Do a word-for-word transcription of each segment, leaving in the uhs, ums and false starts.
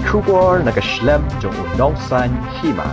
Kubor nakaslem jong unongsan hima.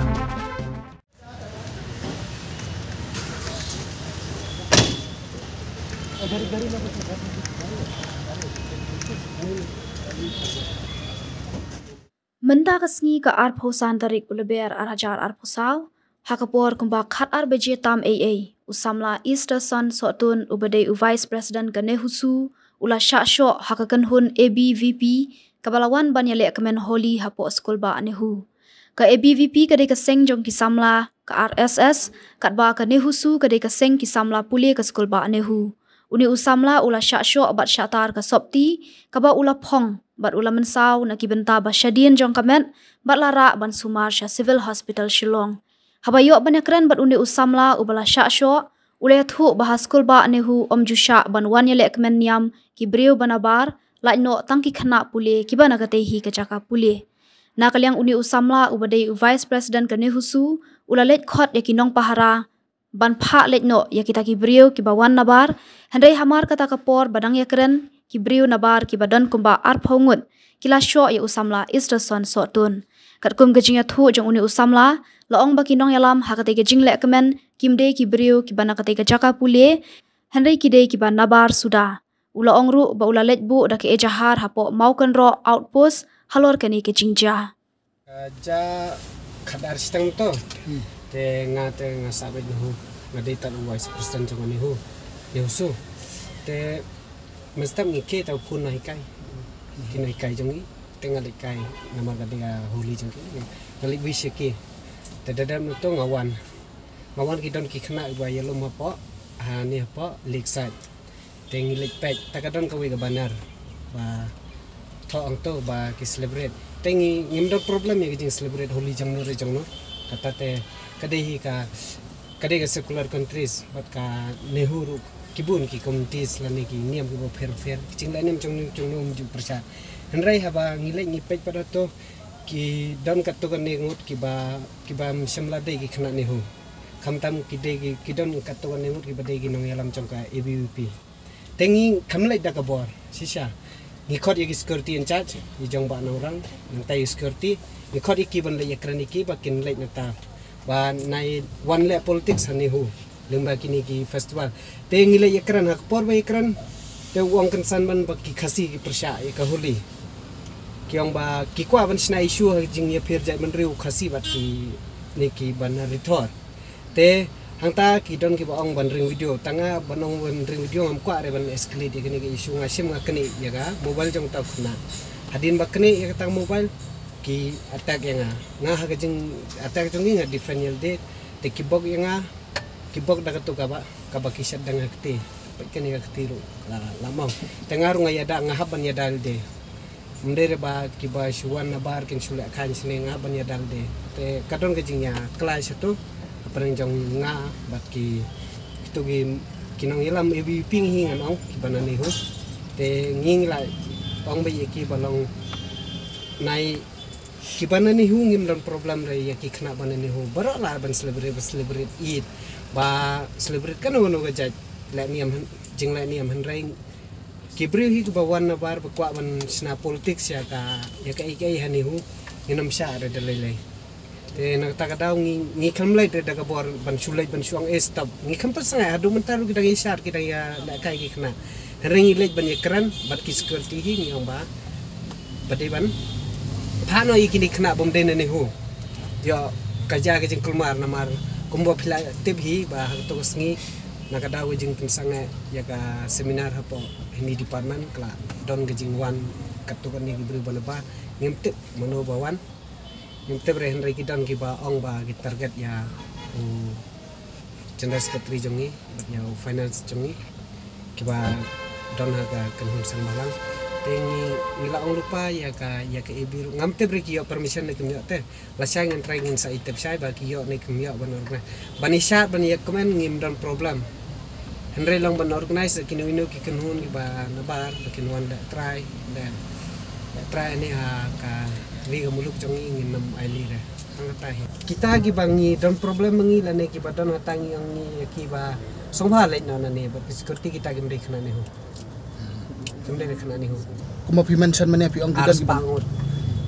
Menda kasngi ka arpo santarik uleber arajar arpo saw, hakapor kumba khat arbeje tam A A, usamla Easter Sun sotun ubade u Vice President kane husu, ula syasyo hakakan hun A B V P, kabalawan banyale kemen holi hapo skul ba anehu. Ka A B V P kade kaseng jong kisamla, ka R S S, katba kane husu kade kaseng kisamla pule ke skul ba anehu. Uni usamla ula syasyo bat syatar ka sopti, kaba ula pong, bat ula mensaw na kibenta ba syadien jong kamet, bat lara ban sumar sya Civil Hospital Shillong. Habayok banyakren bat uni usamla ubala syasyo, ula yathu bahas skul ba anehu om jusya ban wan yalek kemen niam, kibriu banabar, lak no tangki kena pule kiba nagatehi kecaka pule. Na kaliang uni usamla ubadai u Vice President kane husu, ula let khot yakinong pahara, ban pak let no yakita kibriu kibawan nabar, hendai hamar kata kapor badang yakren, kibriu nabar kibadon kumba arphongut, kila syok ya usamla Easter Sun sotun. Kat kum gejing yathu jong uni usamla, laong bakinong yalam hakate gejing lek kemen, kimde kibriu kibana kate kecaka pule, hendai kide kiban nabar sudah. Ula ongru ba ula let bu da ke ejahar hapo maukan ro outpost halor kani ke jingja. Ja kadar sitang to te nga te nga sabe no nga data no Vice President jong ni hu yusu te mestam ni ke ta pun nai kai kinai kai jong ni te nga kai namar ga dia holi jong ni kali wis ke te dadam to ngawan ngawan ki don ki khna ba yelom hapo ha ni hapo liksat tengi lek pek takadon kawi ga banar ba to ang to ba ki celebrate tengi ngimdo problem ya ki celebrate holi jang no re jang no kata te kadehi ka kadega secular countries bat ka nehuru kibun ki communities lani ki niam ki bo fer fer ching la niam jong jong no ju persat henrai haba ngile ngi pek pada to ki don kat to kan ngut ki ba ki ba semla de ki khna nehu khamtam ki de ki don kat to kan ngut ki ba de ki nong yalam jong ka A B V P tengi kamlai da kabor sisa ni khot yaki security in charge ni jong ba orang nang tai security ni khot iki ban le yakran iki ba kin le nata ba nai one le politics hani hu lemba kini ki festival tengi le yakran hak por ba yakran te wong kan san ban ba ki khasi ki persya ya ka holi kyong ba ki kwa ban sna issue jing ya phir jai ban riu khasi bat ki ni ki ban rithor te hangta ki don ki baong ban ring video tanga banong ban ring video ngam kwa re ban escalate kini ki isu ngasim ngakni ya ga mobile jong ta khna hadin bakni ya tang mobile ki attack ya nga nga ha jing attack jong nga different yel de te ki bok ya nga ki bok da to ka ba ka ba kisat dang akti kini ka ktiru la lamang tengaru nga yada nga haban ya dal de mndere ba ki ba shuwan na bar kin shule khan sine nga ban ya dal de te kadon ka jing ya class tu parang jong nga bat ki itu gi kinong ilam A B V P hingan ong ki banani hu te nging la ong ba ki balong nai ki banani hu ngim dan problem re ya ki khna banani hu baro la ban celebrate celebrate Eid ba celebrate kan wono ga jaj la niam jing la niam han rai ki bri hi ba wan na bar ba kwa ban sna politics ya ka ya ka ikai hani hu nginam sha re dalai te nak takadaw ngi ngi kamlay te daga bor ban sulay ban suang estab ngi kam pasang adu mentaru kita ngi shar kita ya la kai ki khna ringi lej ban yakran bat ki security hi ngi omba bade ban phano yi kini khna bom den ne hu yo kaja ke jing kulmar namar kumbo phila tip hi ba to sngi nakadaw jing pinsang ya ka seminar hapo ini department kala don ke jing wan katukan ni gibru banaba ngimtip mano bawan yung tebre henry kidan ki ba ong ba ki target ya u general secretary jongi ya u finance jongi ki ba don haga kan hum sang malang tengi ngila ong lupa ya ka ya ka ibiru ngam tebre ki yo permission ne kemyo te la sai ngan try ngin sa itep sai ba ki yo ne kemyo ban organ bani shat bani ya komen ngim don problem henry long ban organize ki no ino ki kan hun ki ba nabar ki no anda try dan try ni ha ka liga muluk jong ingin nam ailira angatahi kita gi bangi don problem mangi lane ki badon hatangi ang ni ki ba songba le na ne ba security kita gi mde khna ne ho mde khna ne ho kuma pi mention mane pi ong gidan bangot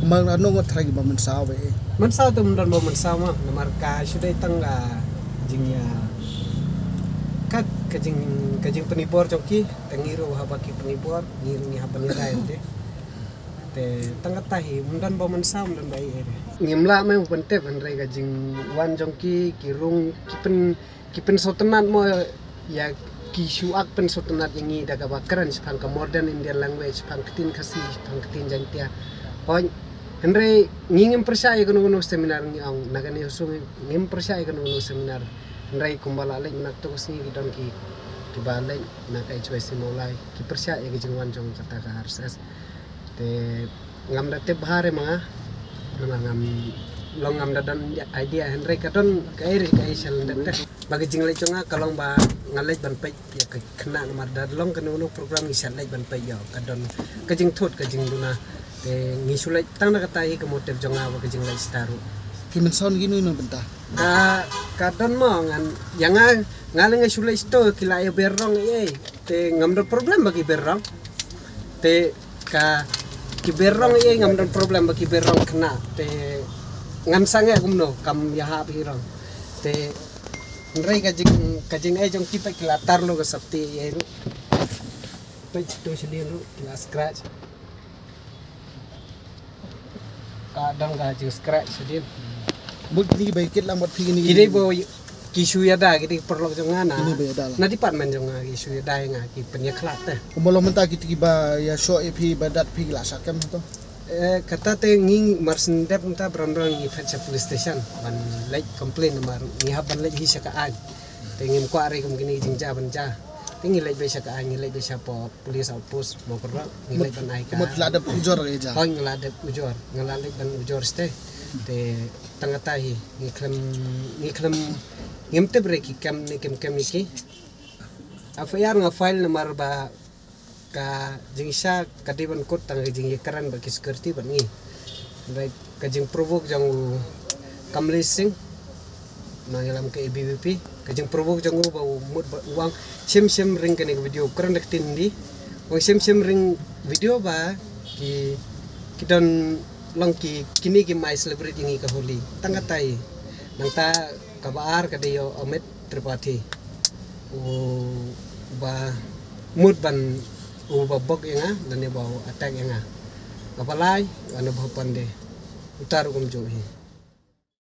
mang ano ngot ragi ba mensaw be mensaw tu mundan bo mensaw mah namar ka sudah tangga jingnya kat kajing kajing penibor joki tangiru habaki penibor ngiru ni haban nilai de te tangga tahi mundan bo mensaw mundan bai ere ngimla me pente bandrai kajing wan joki kirung kipen kipen sotenat mo ya kisuak pen sotenat yangi daga bakaran sepang ke modern Indian language sepang ketin kasih sepang ketin jantia oh Henry ngingin percaya kanu kanu seminar ni ang nagani usung ngim percaya kanu kanu seminar Henry kumbala lek nak tu sini kita ki kibalik nak ai choice mulai ki percaya ke jengwan jong kata ka harses te ngam date bahare mga ngam long ngam dadan idea Henry kadon kai kai sel date bagi jinglai chonga kalong ba ngalai ban pai ya kena nomor dadlong kanu program ni sel ban pai ya kadon kajing thot kajing duna te ngisulai tang na katai ke motif jonga wa kajing lai staru kimen sound gini no benta ka kadon mo ngan yang ngaling ngisulai sto kila ya berong ye te ngamdo problem bagi berong te ka ki berong ye ngamdo problem bagi berong kena te ngam sange kumno kam ya ha birong te nrai kajing kajing ai jong kipa kila tarlo ka sapti ye ru pe to sedien ru kila scratch kadang gaji scratch sedih. Bud ni baikit lang mat pigi ni. Ini bo kisu ya dah, kita perlu jangan na. Ini bayar dah. Na department jangan kisu ya dah yang kita penyeklat teh. Umalo menta kita kiba ya show epi badat pigi lah sakem tu. Eh kata teh nging marsen dep menta berang-berang ni fetch police station. Ban like complain nomor ni haban like hisya ka an. Tengim ko ari kum gini jingja banja. Tingi like besya ka an, like besya po police outpost mau perlu ngilai ban ai ka. Mut ladap ujor aja. Oh ngeladap ujor, ngeladap ban ujor ste. Te tangga tahi ngiklem ngiklem ngimte breki kam ni kem kem iki. Apa yar nga file nomor ba ka jingsa kadiban kot tangga jing karan bagi security ban ngi. Baik kajing provoke jang kam leasing mangilam ke B B P kajing provoke jang ba mut uang sim sim ring kene video karan dak tindi. Wang sim sim ring video ba ki kidon long ki kini ki mai celebrate ngi ka holi tangga tai nang ta kabar ka deyo Amit Tripathi u ba mut ban u ba bok nga dan ba attack nga kapalai anu ba pande utar kum johi